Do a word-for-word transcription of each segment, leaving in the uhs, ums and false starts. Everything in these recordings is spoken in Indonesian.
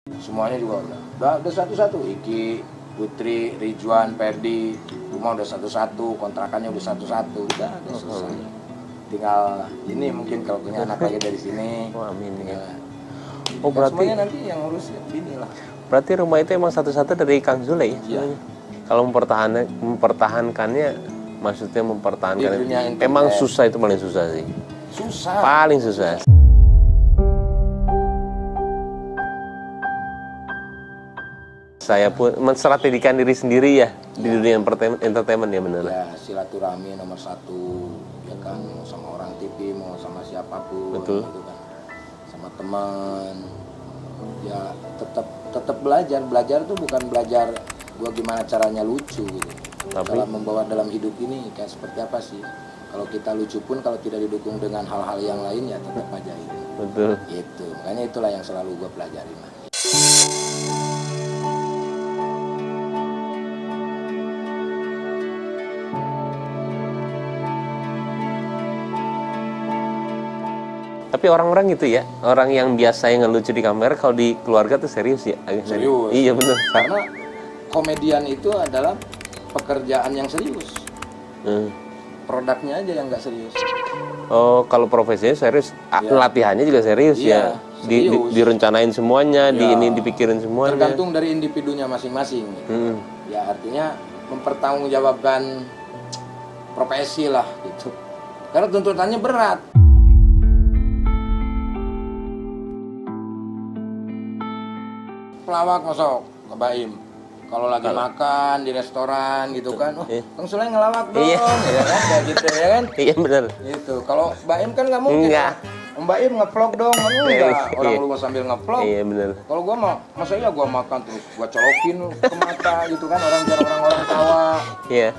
Semuanya juga udah. Udah, udah satu-satu. Iki, Putri, Ridwan, Ferdi, rumah udah satu-satu, kontrakannya udah satu-satu. Udah, udah selesai. Tinggal ini mungkin kalau punya anak lagi dari sini. Oh, amin. Tinggal, Oh, berarti semuanya nanti yang ngurus bini lah. Berarti rumah itu emang satu-satu dari Kang Zule ya? Iya. Kalau mempertahankan mempertahankannya, maksudnya mempertahankan Di dunia internet. emang susah, itu paling susah sih. Susah. Paling susah. Saya pun menstrategikan diri sendiri ya, di dunia entertainment, entertainment ya benar. Ya, silaturahmi nomor satu, ya kan, mau sama orang T V, mau sama siapapun, Betul. gitu kan, sama teman, ya tetap tetap belajar. Belajar tuh bukan belajar gua gimana caranya lucu gitu, Tapi- dalam membawa dalam hidup ini kayak seperti apa sih. Kalau kita lucu pun kalau tidak didukung dengan hal-hal yang lain ya tetap aja itu. Betul. Itu makanya itulah yang selalu gua pelajarin lah. Tapi orang-orang gitu ya, orang yang biasa yang ngelucu di kamera, kalau di keluarga tuh serius ya. agak Serius. Iya benar. Karena komedian itu adalah pekerjaan yang serius. Hmm. Produknya aja yang nggak serius. Oh, kalau profesinya serius, ah, Iya. latihannya juga serius Iya, ya. Di, di- serius. direncanain semuanya, di Iya. ini dipikirin semuanya. Tergantung dari individunya masing-masing. Gitu. Hmm. Ya artinya mempertanggungjawabkan profesi lah gitu. Karena tuntutannya berat. Pelawak masuk ke Baim. Kalau lagi makan di restoran gitu kan, oh, Iya. Kang Sule ngelawak dong, Iya. ya kan, kayak gitu ya kan. Iya benar. Gitu. Kalau Baim kan nggak mungkin. Enggak. Om Baim ngevlog dong, kan enggak. Orang Iya. lu sambil ngevlog. Iya benar. Kalau gua mah, masa iya gua makan terus gua colokin ke mata gitu kan, orang biar orang-orang tawa. Iya.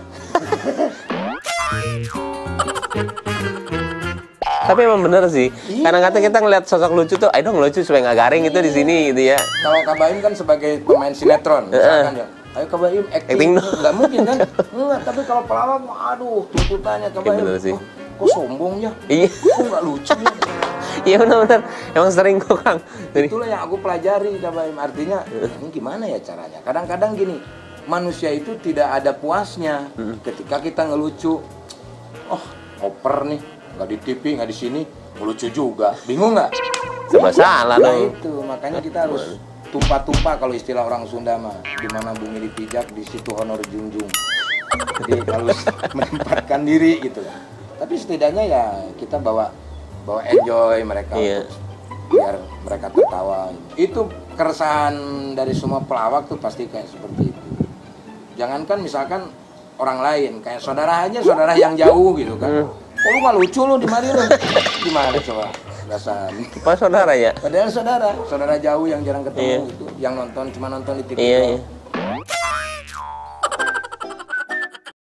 Tapi emang bener sih. Iya. Kadang-kadang kita ngeliat sosok lucu tuh, ayo dong lucu supaya nggak garing itu di sini gitu ya. Kalau Kak Baim kan sebagai pemain sinetron, misalkan ya. Ayo Kak Baim acting, Acting dong. nggak mungkin kan? Enggak, tapi kalau pelawak, aduh tuntutannya Kak Iya, Baim. bener sih. Oh, kok sombong ya? Iya. Kok nggak lucu ya? Iya benar-benar. Emang sering kok Kang. Jadi, Itulah yang aku pelajari Kak Baim. Artinya, ini gimana ya caranya? Kadang-kadang gini, manusia itu tidak ada puasnya ketika kita ngelucu. Oh, oper nih, nggak di T V, nggak di sini, ngelucu juga. Bingung nggak? serba salah Nah dong. itu, makanya kita harus tupa-tupa kalau istilah orang Sunda mah. Di mana bumi dipijak, di situ honor junjung. Jadi harus menempatkan diri gitu kan. Tapi setidaknya ya kita bawa bawa enjoy mereka Iya. untuk biar mereka tertawa. Itu keresahan dari semua pelawak tuh pasti kayak seperti itu. Jangankan misalkan orang lain, kayak saudara aja, saudara yang jauh gitu kan. Oh, lu nggak lucu lu di mari lu. Gimana coba? Perasaan. Pas saudara ya. Padahal saudara, saudara jauh yang jarang ketemu Iya. gitu, yang nonton cuma nonton di T V. Iya, doang. iya.